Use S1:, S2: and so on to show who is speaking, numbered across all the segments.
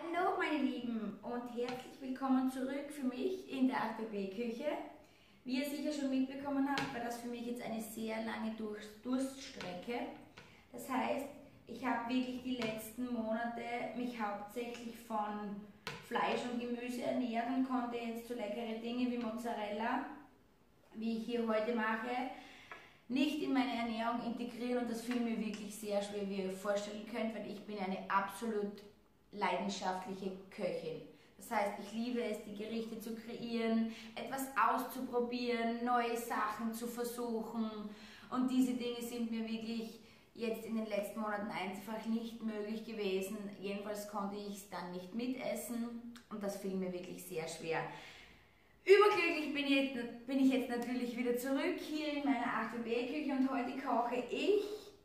S1: Hallo meine Lieben und herzlich willkommen zurück für mich in der 8BB-Küche. Wie ihr sicher schon mitbekommen habt, war das für mich jetzt eine sehr lange Durststrecke. Das heißt, ich habe wirklich die letzten Monate mich hauptsächlich von Fleisch und Gemüse ernährt und konnte jetzt so leckere Dinge wie Mozzarella, wie ich hier heute mache, nicht in meine Ernährung integrieren, und das fiel mir wirklich sehr schwer, wie ihr euch vorstellen könnt, weil ich bin eine absolut leidenschaftliche Köchin. Das heißt, ich liebe es, die Gerichte zu kreieren, etwas auszuprobieren, neue Sachen zu versuchen, und diese Dinge sind mir wirklich jetzt in den letzten Monaten einfach nicht möglich gewesen. Jedenfalls konnte ich es dann nicht mitessen und das fiel mir wirklich sehr schwer. Überglücklich bin ich jetzt natürlich wieder zurück hier in meiner 8BB-Küche und heute koche ich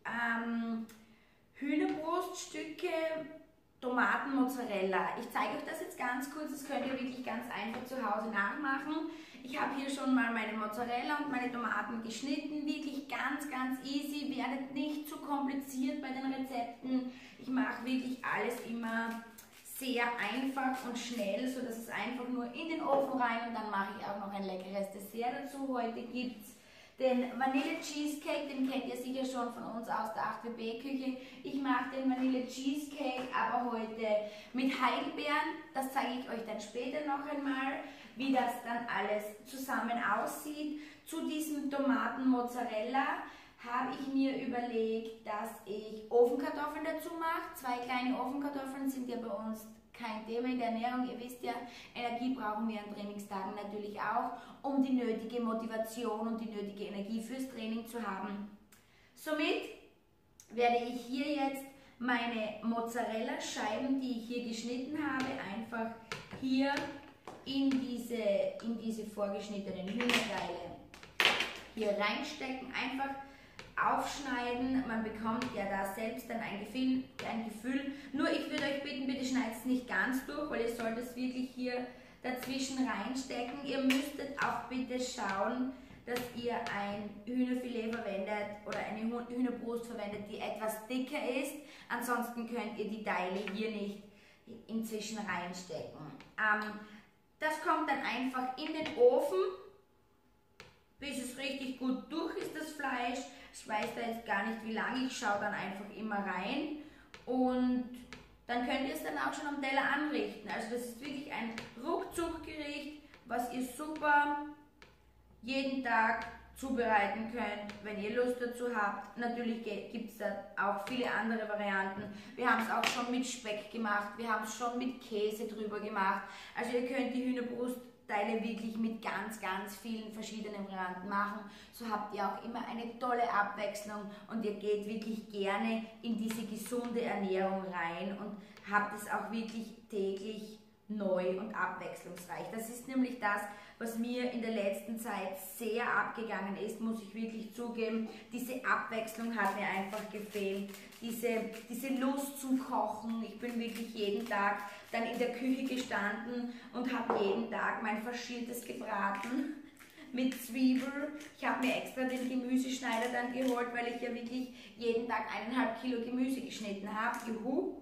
S1: Hühnerbruststücke, Tomaten, Mozzarella. Ich zeige euch das jetzt ganz kurz, das könnt ihr wirklich ganz einfach zu Hause nachmachen. Ich habe hier schon mal meine Mozzarella und meine Tomaten geschnitten, wirklich ganz easy, werdet nicht zu kompliziert bei den Rezepten. Ich mache wirklich alles immer sehr einfach und schnell, so dass es einfach nur in den Ofen rein, und dann mache ich auch noch ein leckeres Dessert dazu. Heute gibt es den Vanille Cheesecake, den kennt ihr sicher schon von uns aus der 8BB-Küche. Ich mache den Vanille Cheesecake aber heute mit Heidelbeeren. Das zeige ich euch dann später noch einmal, wie das dann alles zusammen aussieht. Zu diesem Tomaten-Mozzarella habe ich mir überlegt, dass ich Ofenkartoffeln dazu mache. 2 kleine Ofenkartoffeln sind ja bei uns kein Thema in der Ernährung. Ihr wisst ja, Energie brauchen wir an Trainingstagen natürlich auch, um die nötige Motivation und die nötige Energie fürs Training zu haben. Somit werde ich hier jetzt meine Mozzarella-Scheiben, die ich hier geschnitten habe, einfach hier in diese vorgeschnittenen Hühnerteile hier reinstecken, einfach aufschneiden. Man bekommt ja da selbst dann ein Gefühl. Nur ich würde euch bitten, bitte schneidet es nicht ganz durch, weil ihr sollt es wirklich hier dazwischen reinstecken. Ihr müsstet auch bitte schauen, dass ihr ein Hühnerfilet verwendet oder eine Hühnerbrust verwendet, die etwas dicker ist. Ansonsten könnt ihr die Teile hier nicht inzwischen reinstecken. Das kommt dann einfach in den Ofen, bis es richtig gut durch ist, das Fleisch. Ich weiß da jetzt gar nicht wie lange, ich schaue dann einfach immer rein und dann könnt ihr es dann auch schon am Teller anrichten. Also das ist wirklich ein Ruckzuckgericht, was ihr super jeden Tag zubereiten könnt, wenn ihr Lust dazu habt. Natürlich gibt es da auch viele andere Varianten. Wir haben es auch schon mit Speck gemacht, wir haben es schon mit Käse drüber gemacht. Also ihr könnt die Hühnerbrustteile wirklich mit ganz vielen verschiedenen Varianten machen. So habt ihr auch immer eine tolle Abwechslung und ihr geht wirklich gerne in diese gesunde Ernährung rein und habt es auch wirklich täglich neu und abwechslungsreich. Das ist nämlich das, was mir in der letzten Zeit sehr abgegangen ist, muss ich wirklich zugeben. Diese Abwechslung hat mir einfach gefehlt, diese Lust zum Kochen. Ich bin wirklich jeden Tag dann in der Küche gestanden und habe jeden Tag mein faschiertes gebraten mit Zwiebel. Ich habe mir extra den Gemüseschneider dann geholt, weil ich ja wirklich jeden Tag 1,5 Kilo Gemüse geschnitten habe. Juhu!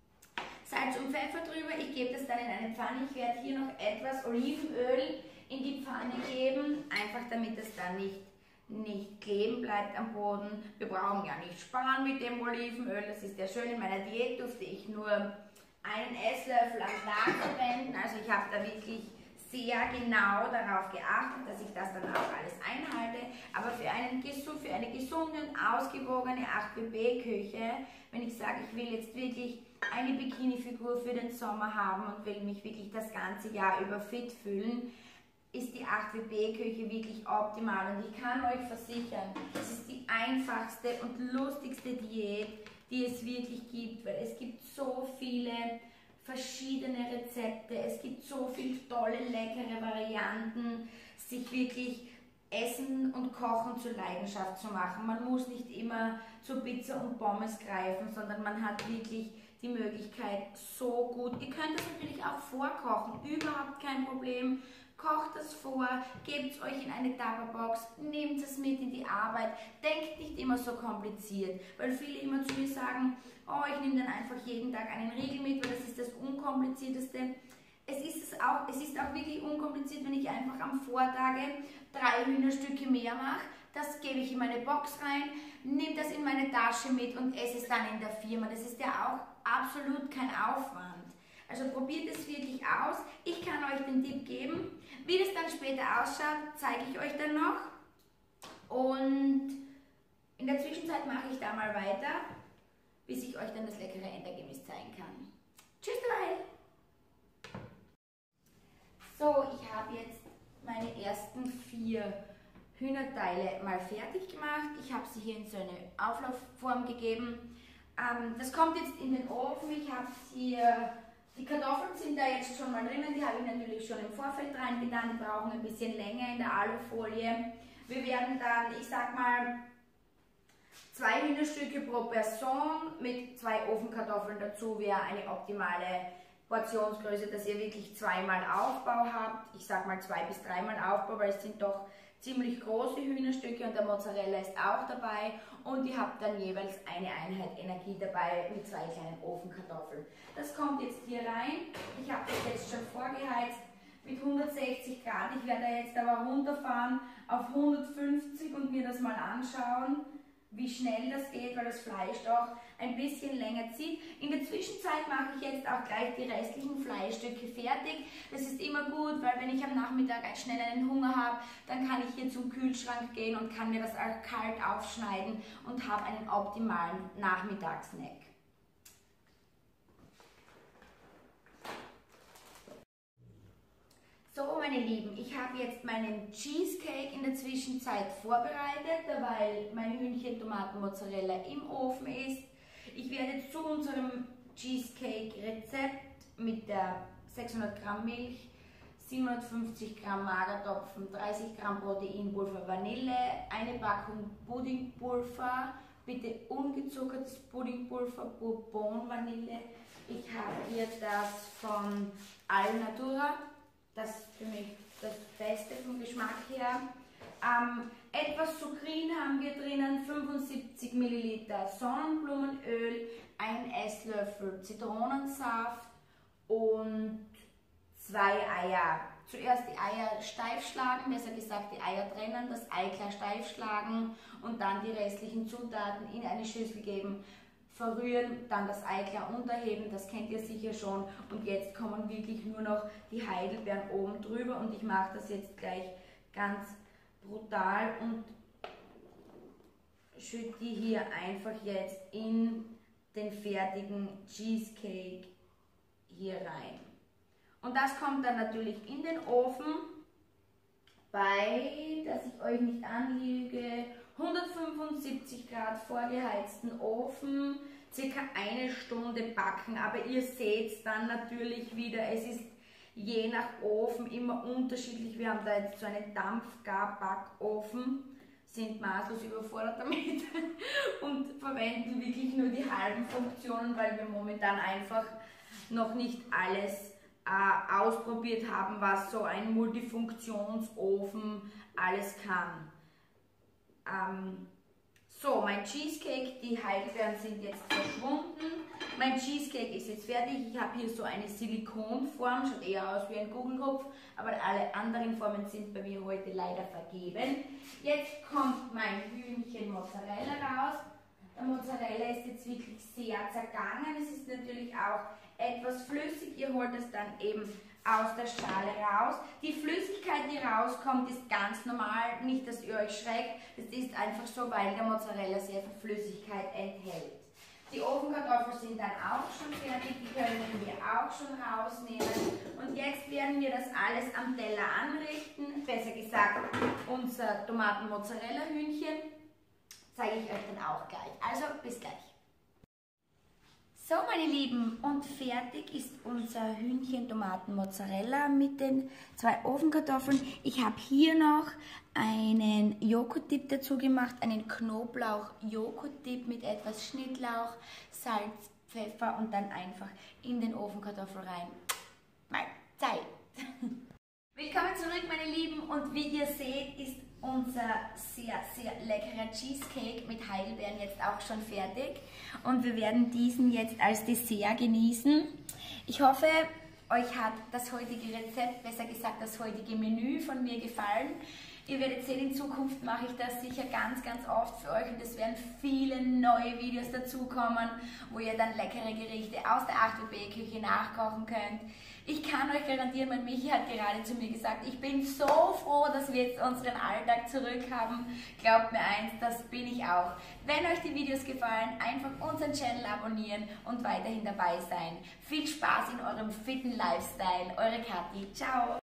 S1: Salz und Pfeffer drüber, ich gebe das dann in eine Pfanne. Ich werde hier noch etwas Olivenöl in die Pfanne geben, einfach damit es dann nicht kleben bleibt am Boden. Wir brauchen ja nicht sparen mit dem Olivenöl, das ist ja schön. In meiner Diät durfte ich nur einen Esslöffel am Tag verwenden, also ich habe da wirklich sehr genau darauf geachtet, dass ich das dann auch alles einhalte. Aber für eine gesunde und ausgewogene 8BB-Küche, wenn ich sage, ich will jetzt wirklich eine Bikini-Figur für den Sommer haben und will mich wirklich das ganze Jahr über fit fühlen, ist die 8BB-Küche wirklich optimal. Und ich kann euch versichern, es ist die einfachste und lustigste Diät, die es wirklich gibt, weil es gibt so viele verschiedene Rezepte, es gibt so viele tolle, leckere Varianten, sich wirklich Essen und Kochen zur Leidenschaft zu machen. Man muss nicht immer zu Pizza und Pommes greifen, sondern man hat wirklich die Möglichkeit so gut. Ihr könnt das natürlich auch vorkochen, überhaupt kein Problem. Kocht das vor, gebt es euch in eine Tupperbox, nehmt es mit in die Arbeit, denkt nicht immer so kompliziert, weil viele immer zu mir sagen, oh, ich nehme dann einfach jeden Tag einen Riegel mit, weil das ist das Unkomplizierteste. Es ist auch wirklich unkompliziert, wenn ich einfach am Vortage 3 Hühnerstücke mehr mache. Das gebe ich in meine Box rein, nehme das in meine Tasche mit und esse es dann in der Firma. Das ist ja auch absolut kein Aufwand. Also probiert es wirklich aus. Ich kann euch den Tipp geben. Wie das dann später ausschaut, zeige ich euch dann noch. Und in der Zwischenzeit mache ich da mal weiter, bis ich euch dann das leckere Endergebnis zeigen kann. Tschüss dabei! So, ich habe jetzt meine ersten 4 Hühnerteile mal fertig gemacht. Ich habe sie hier in so eine Auflaufform gegeben. Das kommt jetzt in den Ofen. Ich habe hier, die Kartoffeln sind da jetzt schon mal drinnen. Die habe ich natürlich schon im Vorfeld reingetan. Die brauchen ein bisschen länger in der Alufolie. Wir werden dann, ich sag mal, 2 Hühnerstücke pro Person mit 2 Ofenkartoffeln dazu wäre eine optimale Portionsgröße, dass ihr wirklich 2-mal Aufbau habt. Ich sag mal 2 bis 3-mal Aufbau, weil es sind doch ziemlich große Hühnerstücke und der Mozzarella ist auch dabei. Und ihr habt dann jeweils eine Einheit Energie dabei mit 2 kleinen Ofenkartoffeln. Das kommt jetzt hier rein. Ich habe das jetzt schon vorgeheizt mit 160 Grad. Ich werde jetzt aber runterfahren auf 150 und mir das mal anschauen, wie schnell das geht, weil das Fleisch doch ein bisschen länger zieht. In der Zwischenzeit mache ich jetzt auch gleich die restlichen Fleischstücke fertig. Das ist immer gut, weil wenn ich am Nachmittag schnell einen Hunger habe, dann kann ich hier zum Kühlschrank gehen und kann mir das auch kalt aufschneiden und habe einen optimalen Nachmittagssnack. So, meine Lieben, ich habe jetzt meinen Cheesecake in der Zwischenzeit vorbereitet, weil mein Hühnchen-Tomaten-Mozzarella im Ofen ist. Ich werde zu unserem Cheesecake-Rezept mit der 600 Gramm Milch, 750 Gramm Magertopfen, 30 Gramm Proteinpulver Vanille, eine Packung Puddingpulver, bitte ungezuckertes Puddingpulver, Bourbon Vanille. Ich habe hier das von Alnatura. Das ist für mich das Beste vom Geschmack her. Etwas Sucrin haben wir drinnen, 75 ml Sonnenblumenöl, 1 Esslöffel Zitronensaft und 2 Eier. Zuerst die Eier steif schlagen, besser gesagt die Eier trennen, das Eiklar steif schlagen und dann die restlichen Zutaten in eine Schüssel geben. Verrühren, dann das Eiklar unterheben, das kennt ihr sicher schon. Und jetzt kommen wirklich nur noch die Heidelbeeren oben drüber und ich mache das jetzt gleich ganz brutal und schütte die hier einfach jetzt in den fertigen Cheesecake hier rein. Und das kommt dann natürlich in den Ofen bei, dass ich euch nicht anlüge, 175 Grad vorgeheizten Ofen, circa 1 Stunde backen, aber ihr seht dann natürlich wieder, es ist je nach Ofen immer unterschiedlich. Wir haben da jetzt so einen Dampfgarbackofen, sind maßlos überfordert damit und verwenden wirklich nur die halben Funktionen, weil wir momentan einfach noch nicht alles ausprobiert haben, was so ein Multifunktionsofen alles kann. So, mein Cheesecake, die Heidelbeeren sind jetzt verschwunden. Mein Cheesecake ist jetzt fertig. Ich habe hier so eine Silikonform, schaut eher aus wie ein Kugelkopf, aber alle anderen Formen sind bei mir heute leider vergeben. Jetzt kommt mein Hühnchen Mozzarella raus. Der Mozzarella ist jetzt wirklich sehr zergangen. Es ist natürlich auch etwas flüssig. Ihr holt es dann eben aus der Schale raus. Die Flüssigkeit, die rauskommt, ist ganz normal. Nicht, dass ihr euch schreckt. Das ist einfach so, weil der Mozzarella sehr viel Flüssigkeit enthält. Die Ofenkartoffeln sind dann auch schon fertig. Die können wir auch schon rausnehmen. Und jetzt werden wir das alles am Teller anrichten. Besser gesagt, unser Tomaten-Mozzarella-Hühnchen zeige ich euch dann auch gleich. Also, bis gleich. So, meine Lieben, und fertig ist unser Hühnchen-Tomaten-Mozzarella mit den 2 Ofenkartoffeln. Ich habe hier noch einen Joghurt-Dip dazu gemacht, einen Knoblauch-Joghurt-Dip mit etwas Schnittlauch, Salz, Pfeffer und dann einfach in den Ofenkartoffel rein. Mal Zeit! Willkommen zurück, meine Lieben, und wie ihr seht, ist unser sehr, sehr leckerer Cheesecake mit Heidelbeeren jetzt auch schon fertig und wir werden diesen jetzt als Dessert genießen. Ich hoffe, euch hat das heutige Rezept, besser gesagt das heutige Menü von mir gefallen. Ihr werdet sehen, in Zukunft mache ich das sicher ganz, ganz oft für euch und es werden viele neue Videos dazukommen, wo ihr dann leckere Gerichte aus der 8B-Küche nachkochen könnt. Ich kann euch garantieren, mein Michi hat gerade zu mir gesagt, ich bin so froh, dass wir jetzt unseren Alltag zurück haben. Glaubt mir eins, das bin ich auch. Wenn euch die Videos gefallen, einfach unseren Channel abonnieren und weiterhin dabei sein. Viel Spaß in eurem fitten Lifestyle. Eure Kathi. Ciao.